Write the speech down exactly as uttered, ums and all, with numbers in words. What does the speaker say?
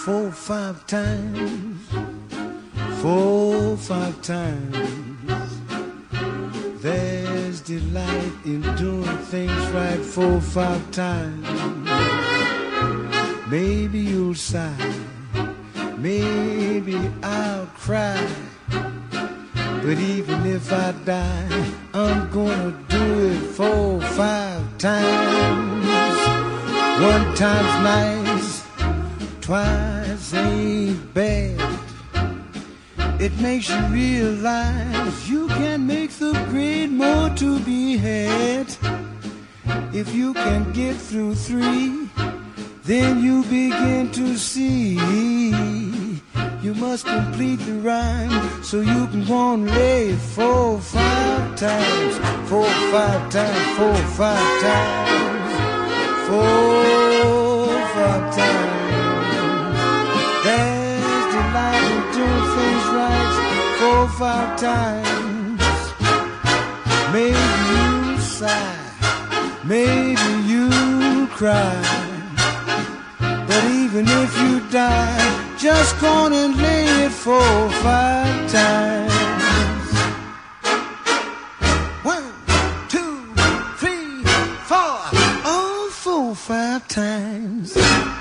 four, five times, four, five times. There's delight in doing things right four, five times. Maybe you'll sigh, maybe I'll cry, but even if I die, I'm gonna do it four, five times. One time's nice, twice ain't bad. It makes you realize you can make the grade more to be had. If you can get through three, then you begin to see you must complete the rhyme so you can go and lay it four, five times, four, five times, four, five times, four, five times. There's delight in doing things right four, five times. Maybe you sigh, maybe you cry, but even if you die, just go on and lay it four, five times. One, two, three, four, oh, four, five times.